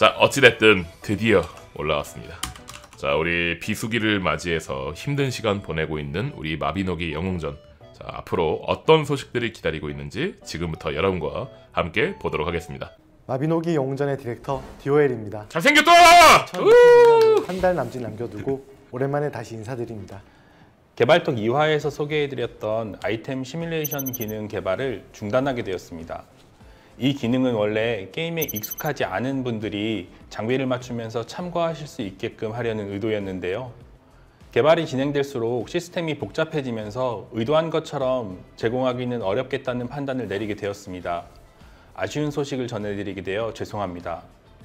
자, 어찌됐든 드디어 올라왔습니다. 자, 우리 비수기를 맞이해서 힘든 시간 보내고 있는 우리 마비노기 영웅전. 자, 앞으로 어떤 소식들이 기다리고 있는지 지금부터 여러분과 함께 보도록 하겠습니다. 마비노기 영웅전의 디렉터 DOL입니다. 잘생겼다! 한 달 남짓 남겨두고 오랜만에 다시 인사드립니다. 개발톡 2화에서 소개해드렸던 아이템 시뮬레이션 기능 개발을 중단하게 되었습니다. 이 기능은 원래 게임에 익숙하지 않은 분들이 장비를 맞추면서 참고하실 수 있게끔 하려는 의도였는데요. 개발이 진행될수록 시스템이 복잡해지면서 의도한 것처럼 제공하기는 어렵겠다는 판단을 내리게 되었습니다. 아쉬운 소식을 전해드리게 되어 죄송합니다.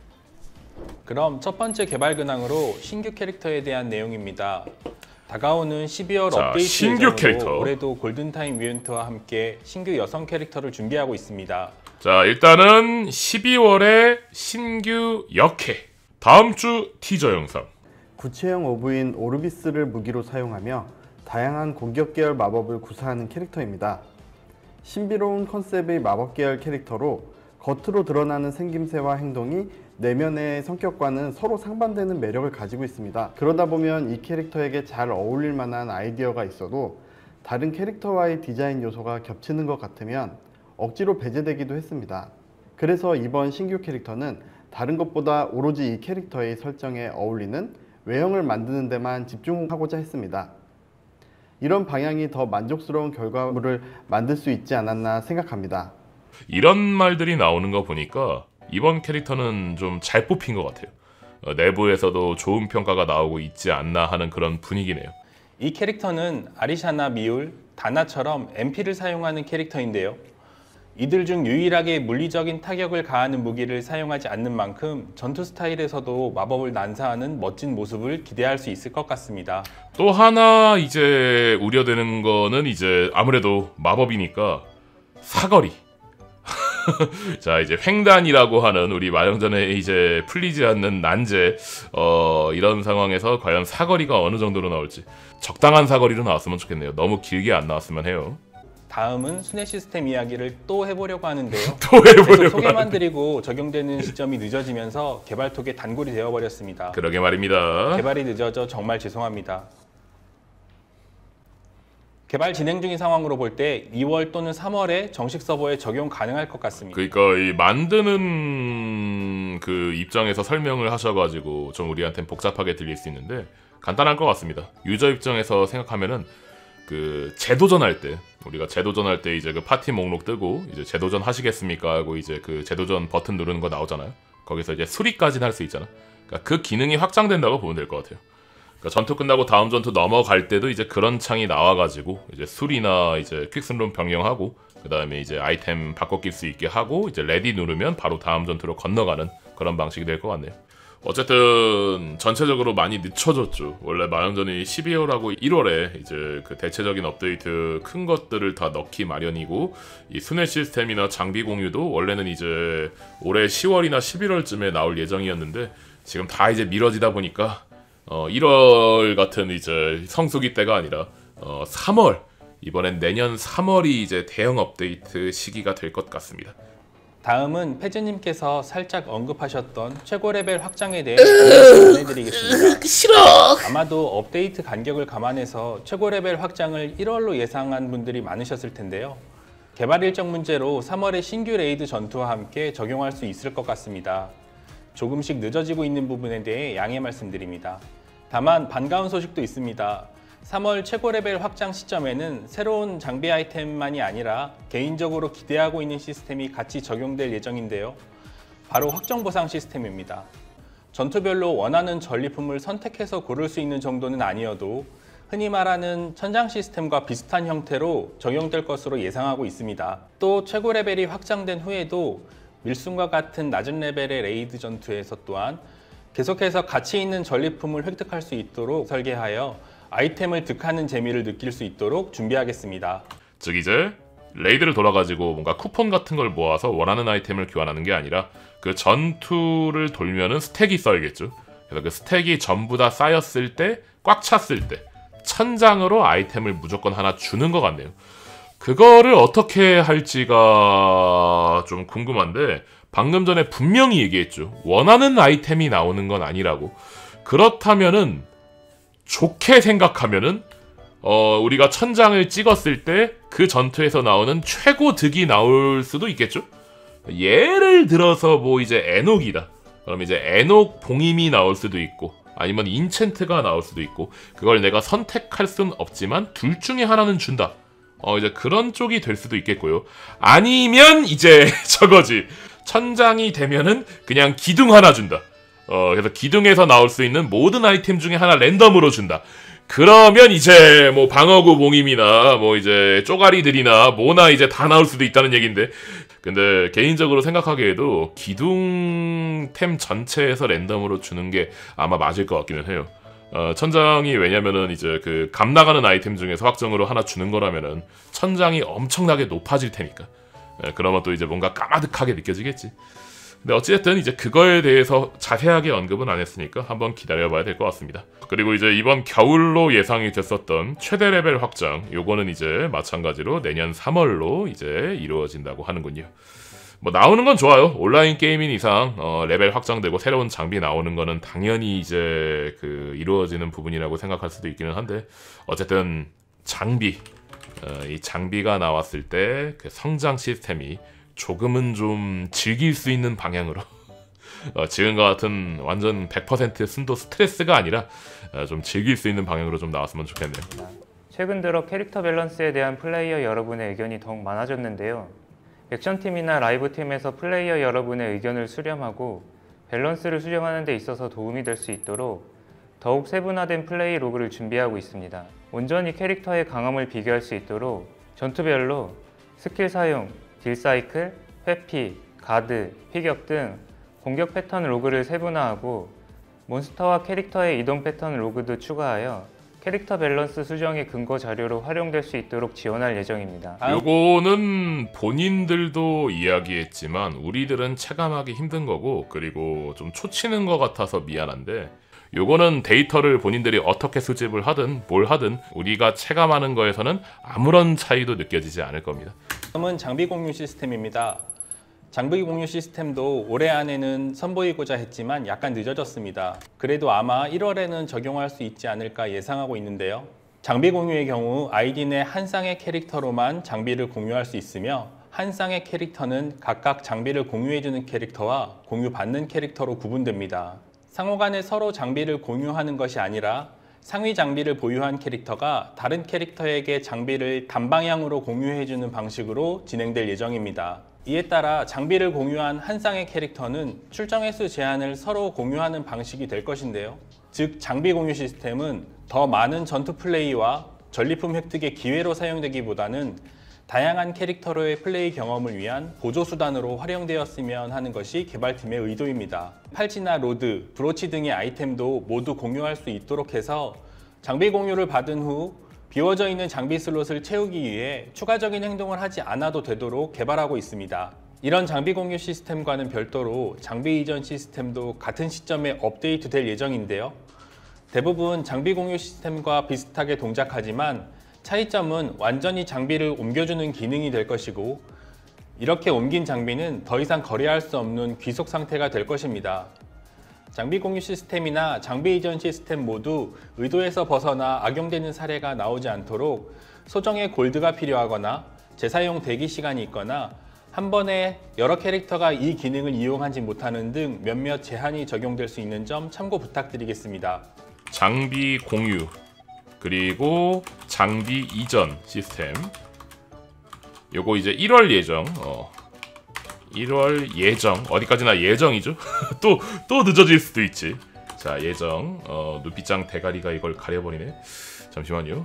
그럼 첫 번째 개발 근황으로 신규 캐릭터에 대한 내용입니다. 다가오는 12월 업데이트 신규 캐릭터. 올해도 골든타임 뮤턴트와 함께 신규 여성 캐릭터를 준비하고 있습니다. 자, 일단은 12월에 신규 역캐, 다음 주 티저 영상. 구체형 오브인 오르비스를 무기로 사용하며 다양한 공격 계열 마법을 구사하는 캐릭터입니다. 신비로운 컨셉의 마법 계열 캐릭터로 겉으로 드러나는 생김새와 행동이 내면의 성격과는 서로 상반되는 매력을 가지고 있습니다. 그러다 보면 이 캐릭터에게 잘 어울릴 만한 아이디어가 있어도 다른 캐릭터와의 디자인 요소가 겹치는 것 같으면 억지로 배제되기도 했습니다. 그래서 이번 신규 캐릭터는 다른 것보다 오로지 이 캐릭터의 설정에 어울리는 외형을 만드는 데만 집중하고자 했습니다. 이런 방향이 더 만족스러운 결과물을 만들 수 있지 않았나 생각합니다. 이런 말들이 나오는 거 보니까 이번 캐릭터는 좀 잘 뽑힌 것 같아요. 내부에서도 좋은 평가가 나오고 있지 않나 하는 그런 분위기네요. 이 캐릭터는 아리샤나, 미울, 다나처럼 MP를 사용하는 캐릭터인데요. 이들 중 유일하게 물리적인 타격을 가하는 무기를 사용하지 않는 만큼 전투 스타일에서도 마법을 난사하는 멋진 모습을 기대할 수 있을 것 같습니다. 또 하나 이제 우려되는 거는 이제 아무래도 마법이니까 사거리. 자, 이제 횡단이라고 하는 우리 마영전에 이제 풀리지 않는 난제, 이런 상황에서 과연 사거리가 어느 정도로 나올지 적당한 사거리로 나왔으면 좋겠네요. 너무 길게 안 나왔으면 해요. 다음은 순회 시스템 이야기를 또 해보려고 하는데요. 또 해보려고 계속 소개만 드리고 적용되는 시점이 늦어지면서 개발톡에 단골이 되어버렸습니다. 그러게 말입니다. 개발이 늦어져 정말 죄송합니다. 개발 진행 중인 상황으로 볼 때 2월 또는 3월에 정식 서버에 적용 가능할 것 같습니다. 그러니까 이 만드는 그 입장에서 설명을 하셔가지고 좀 우리한테는 복잡하게 들릴 수 있는데 간단할 것 같습니다. 유저 입장에서 생각하면은 그 재도전할 때 우리가 재도전할 때 이제 그 파티 목록 뜨고 이제 재도전 하시겠습니까 하고 이제 그 재도전 버튼 누르는 거 나오잖아요. 거기서 이제 수리까지는 할 수 있잖아. 그러니까 그 기능이 확장된다고 보면 될 것 같아요. 그러니까 전투 끝나고 다음 전투 넘어갈 때도 이제 그런 창이 나와가지고 이제 수리나 이제 퀵슬롯 변경하고 그 다음에 이제 아이템 바꿔 낄 수 있게 하고 이제 레디 누르면 바로 다음 전투로 건너가는 그런 방식이 될 것 같네요. 어쨌든 전체적으로 많이 늦춰졌죠. 원래 마영전이 12월하고 1월에 이제 그 대체적인 업데이트 큰 것들을 다 넣기 마련이고 이 순회 시스템이나 장비 공유도 원래는 이제 올해 10월이나 11월쯤에 나올 예정이었는데 지금 다 이제 미뤄지다 보니까 1월 같은 이제 성수기 때가 아니라 3월, 이번엔 내년 3월이 이제 대형 업데이트 시기가 될 것 같습니다. 다음은 패즈님께서 살짝 언급하셨던 최고 레벨 확장에 대해 전해드리겠습니다. 싫어! 아마도 업데이트 간격을 감안해서 최고 레벨 확장을 1월로 예상한 분들이 많으셨을 텐데요. 개발 일정 문제로 3월에 신규 레이드 전투와 함께 적용할 수 있을 것 같습니다. 조금씩 늦어지고 있는 부분에 대해 양해 말씀드립니다. 다만 반가운 소식도 있습니다. 3월 최고 레벨 확장 시점에는 새로운 장비 아이템만이 아니라 개인적으로 기대하고 있는 시스템이 같이 적용될 예정인데요. 바로 확정 보상 시스템입니다. 전투별로 원하는 전리품을 선택해서 고를 수 있는 정도는 아니어도 흔히 말하는 천장 시스템과 비슷한 형태로 적용될 것으로 예상하고 있습니다. 또 최고 레벨이 확장된 후에도 밀순과 같은 낮은 레벨의 레이드 전투에서 또한 계속해서 가치 있는 전리품을 획득할 수 있도록 설계하여 아이템을 득하는 재미를 느낄 수 있도록 준비하겠습니다. 즉 이제 레이드를 돌아가지고 뭔가 쿠폰 같은 걸 모아서 원하는 아이템을 교환하는 게 아니라 그 전투를 돌면은 스택이 쌓이겠죠. 그래서 그 스택이 전부 다 쌓였을 때, 꽉 찼을 때 천장으로 아이템을 무조건 하나 주는 것 같네요. 그거를 어떻게 할지가 좀 궁금한데 방금 전에 분명히 얘기했죠. 원하는 아이템이 나오는 건 아니라고. 그렇다면은 좋게 생각하면은 우리가 천장을 찍었을 때 그 전투에서 나오는 최고 득이 나올 수도 있겠죠. 예를 들어서 뭐 이제 에녹이다. 그럼 이제 에녹 봉임이 나올 수도 있고 아니면 인챈트가 나올 수도 있고 그걸 내가 선택할 순 없지만 둘 중에 하나는 준다. 이제 그런 쪽이 될 수도 있겠고요. 아니면 이제 저거지. 천장이 되면은 그냥 기둥 하나 준다. 그래서 기둥에서 나올 수 있는 모든 아이템 중에 하나 랜덤으로 준다. 그러면 이제 뭐 방어구 봉임이나 뭐 이제 쪼가리들이나 뭐나 이제 다 나올 수도 있다는 얘긴데 근데 개인적으로 생각하기에도 기둥템 전체에서 랜덤으로 주는 게 아마 맞을 것 같기는 해요. 천장이 왜냐면은 이제 그 감 나가는 아이템 중에서 확정으로 하나 주는 거라면은 천장이 엄청나게 높아질 테니까. 그러면 또 이제 뭔가 까마득하게 느껴지겠지. 근데 어찌됐든 이제 그거에 대해서 자세하게 언급은 안 했으니까 한번 기다려봐야 될 것 같습니다. 그리고 이제 이번 겨울로 예상이 됐었던 최대 레벨 확장, 요거는 이제 마찬가지로 내년 3월로 이제 이루어진다고 하는군요. 뭐 나오는 건 좋아요. 온라인 게임인 이상 레벨 확장되고 새로운 장비 나오는 거는 당연히 이제 그 이루어지는 부분이라고 생각할 수도 있기는 한데 어쨌든 장비, 이 장비가 나왔을 때 그 성장 시스템이 조금은 좀 즐길 수 있는 방향으로 지금과 같은 완전 100% 순도 스트레스가 아니라 좀 즐길 수 있는 방향으로 좀 나왔으면 좋겠네요. 최근 들어 캐릭터 밸런스에 대한 플레이어 여러분의 의견이 더욱 많아졌는데요. 액션팀이나 라이브팀에서 플레이어 여러분의 의견을 수렴하고 밸런스를 수정하는 데 있어서 도움이 될 수 있도록 더욱 세분화된 플레이 로그를 준비하고 있습니다. 온전히 캐릭터의 강함을 비교할 수 있도록 전투별로 스킬 사용, 딜 사이클, 회피, 가드, 피격 등 공격 패턴 로그를 세분화하고 몬스터와 캐릭터의 이동 패턴 로그도 추가하여 캐릭터 밸런스 수정의 근거 자료로 활용될 수 있도록 지원할 예정입니다. 요거는 본인들도 이야기했지만 우리들은 체감하기 힘든 거고 그리고 좀 초치는 것 같아서 미안한데 요거는 데이터를 본인들이 어떻게 수집을 하든 뭘 하든 우리가 체감하는 거에서는 아무런 차이도 느껴지지 않을 겁니다. 다음은 장비 공유 시스템입니다. 장비 공유 시스템도 올해 안에는 선보이고자 했지만 약간 늦어졌습니다. 그래도 아마 1월에는 적용할 수 있지 않을까 예상하고 있는데요. 장비 공유의 경우 아이디 내 한 쌍의 캐릭터로만 장비를 공유할 수 있으며 한 쌍의 캐릭터는 각각 장비를 공유해주는 캐릭터와 공유받는 캐릭터로 구분됩니다. 상호간에 서로 장비를 공유하는 것이 아니라 상위 장비를 보유한 캐릭터가 다른 캐릭터에게 장비를 단방향으로 공유해주는 방식으로 진행될 예정입니다. 이에 따라 장비를 공유한 한 쌍의 캐릭터는 출정 횟수 제한을 서로 공유하는 방식이 될 것인데요. 즉 장비 공유 시스템은 더 많은 전투 플레이와 전리품 획득의 기회로 사용되기보다는 다양한 캐릭터로의 플레이 경험을 위한 보조수단으로 활용되었으면 하는 것이 개발팀의 의도입니다. 팔찌나 로드, 브로치 등의 아이템도 모두 공유할 수 있도록 해서 장비 공유를 받은 후 비워져 있는 장비 슬롯을 채우기 위해 추가적인 행동을 하지 않아도 되도록 개발하고 있습니다. 이런 장비 공유 시스템과는 별도로 장비 이전 시스템도 같은 시점에 업데이트될 예정인데요. 대부분 장비 공유 시스템과 비슷하게 동작하지만 차이점은 완전히 장비를 옮겨주는 기능이 될 것이고 이렇게 옮긴 장비는 더 이상 거래할 수 없는 귀속 상태가 될 것입니다. 장비 공유 시스템이나 장비 이전 시스템 모두 의도에서 벗어나 악용되는 사례가 나오지 않도록 소정의 골드가 필요하거나 재사용 대기 시간이 있거나 한 번에 여러 캐릭터가 이 기능을 이용하지 못하는 등 몇몇 제한이 적용될 수 있는 점 참고 부탁드리겠습니다. 장비 공유 그리고 장비 이전 시스템 요거 이제 1월 예정 1월 예정 어디까지나 예정이죠? 또 늦어질 수도 있지. 자 예정 눈빛장 대가리가 이걸 가려버리네. 잠시만요.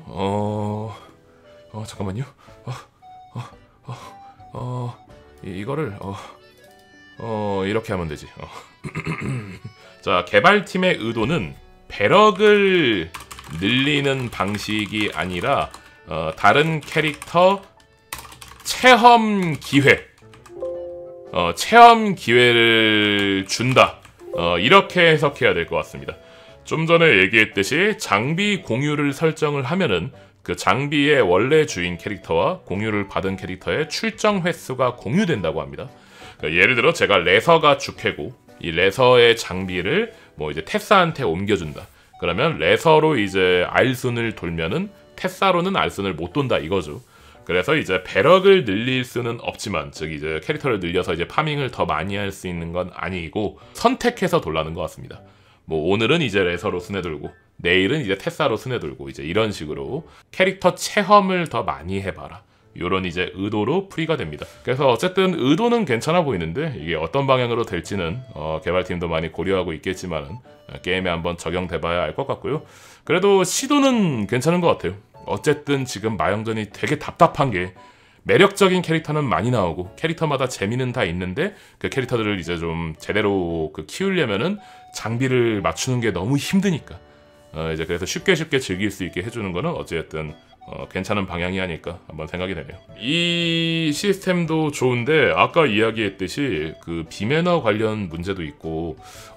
잠깐만요. 이거를 이렇게 하면 되지. 자 개발팀의 의도는 배럭을 늘리는 방식이 아니라 다른 캐릭터 체험 기회를 준다. 이렇게 해석해야 될 것 같습니다. 좀 전에 얘기했듯이 장비 공유를 설정을 하면은 그 장비의 원래 주인 캐릭터와 공유를 받은 캐릭터의 출정 횟수가 공유된다고 합니다. 그러니까 예를 들어 제가 레서가 주캐고 이 레서의 장비를 뭐 이제 테사한테 옮겨준다. 그러면 레서로 이제 알순을 돌면은 테사로는 알순을 못 돈다 이거죠. 그래서 이제 배럭을 늘릴 수는 없지만, 즉 이제 캐릭터를 늘려서 이제 파밍을 더 많이 할 수 있는 건 아니고 선택해서 돌라는 것 같습니다. 뭐 오늘은 이제 레서로 순회 돌고 내일은 이제 테사로 순회 돌고 이제 이런 식으로 캐릭터 체험을 더 많이 해봐라. 요런 이제 의도로 풀이가 됩니다. 그래서 어쨌든 의도는 괜찮아 보이는데 이게 어떤 방향으로 될지는 개발팀도 많이 고려하고 있겠지만은 게임에 한번 적용돼봐야 알 것 같고요. 그래도 시도는 괜찮은 것 같아요. 어쨌든 지금 마영전이 되게 답답한 게 매력적인 캐릭터는 많이 나오고 캐릭터마다 재미는 다 있는데 그 캐릭터들을 이제 좀 제대로 키우려면은 장비를 맞추는 게 너무 힘드니까 이제 그래서 쉽게 즐길 수 있게 해주는 거는 어쨌든 괜찮은 방향이 아닐까 한번 생각이 되네요. 이 시스템도 좋은데 아까 이야기했듯이 그 비매너 관련 문제도 있고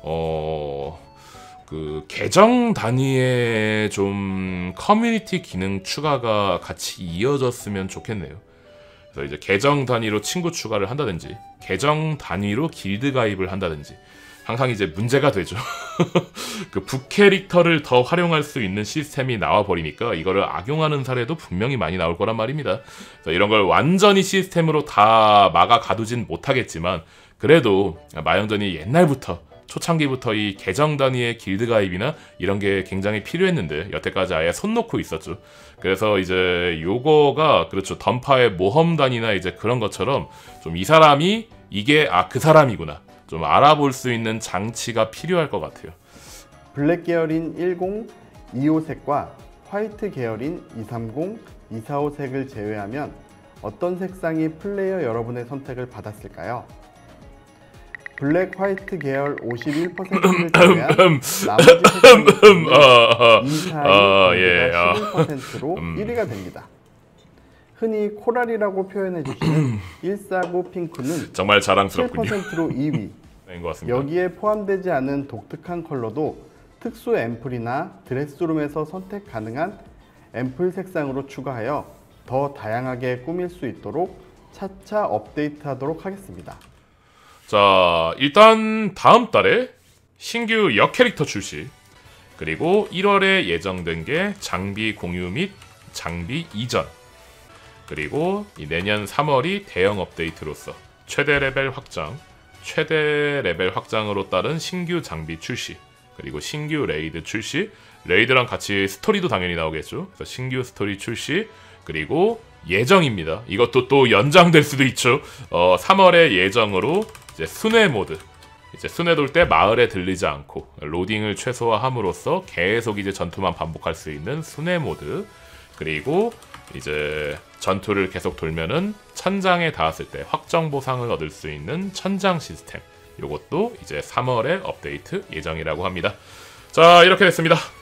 그 계정 단위의 좀 커뮤니티 기능 추가가 같이 이어졌으면 좋겠네요. 그래서 이제 계정 단위로 친구 추가를 한다든지 계정 단위로 길드 가입을 한다든지 항상 이제 문제가 되죠. 그 북캐릭터를 더 활용할 수 있는 시스템이 나와버리니까 이거를 악용하는 사례도 분명히 많이 나올 거란 말입니다. 그래서 이런 걸 완전히 시스템으로 다 막아 가두진 못하겠지만 그래도 마영전이 옛날부터 초창기부터 이 계정 단위의 길드 가입이나 이런 게 굉장히 필요했는데 여태까지 아예 손 놓고 있었죠. 그래서 이제 요거가 그렇죠. 던파의 모험단이나 이제 그런 것처럼 좀 이 사람이 이게 그 사람이구나 좀 알아볼 수 있는 장치가 필요할 것 같아요. 블랙 계열인 10, 25색과 화이트 계열인 230, 245색을 제외하면 어떤 색상이 플레이어 여러분의 선택을 받았을까요? 블랙, 화이트 계열 51%를 제외한 나머지 색상이 11%로 1위가 됩니다. 흔히 코랄이라고 표현해주시는 149 핑크는 정말 자랑스럽군요. 7%로 2위. 것 같습니다. 여기에 포함되지 않은 독특한 컬러도 특수 앰플이나 드레스룸에서 선택 가능한 앰플 색상으로 추가하여 더 다양하게 꾸밀 수 있도록 차차 업데이트하도록 하겠습니다. 자, 일단 다음 달에 신규 역캐릭터 출시, 그리고 1월에 예정된 게 장비 공유 및 장비 이전, 그리고 이 내년 3월이 대형 업데이트로서 최대 레벨 확장으로 따른 신규 장비 출시, 그리고 신규 레이드 출시, 레이드랑 같이 스토리도 당연히 나오겠죠. 그래서 신규 스토리 출시, 그리고 예정입니다. 이것도 또 연장될 수도 있죠. 3월에 예정으로 이제 순회 모드, 이제 순회 돌 때 마을에 들리지 않고 로딩을 최소화함으로써 계속 이제 전투만 반복할 수 있는 순회 모드, 그리고 이제 전투를 계속 돌면은 천장에 닿았을 때 확정 보상을 얻을 수 있는 천장 시스템, 요것도 이제 3월에 업데이트 예정이라고 합니다. 자, 이렇게 됐습니다.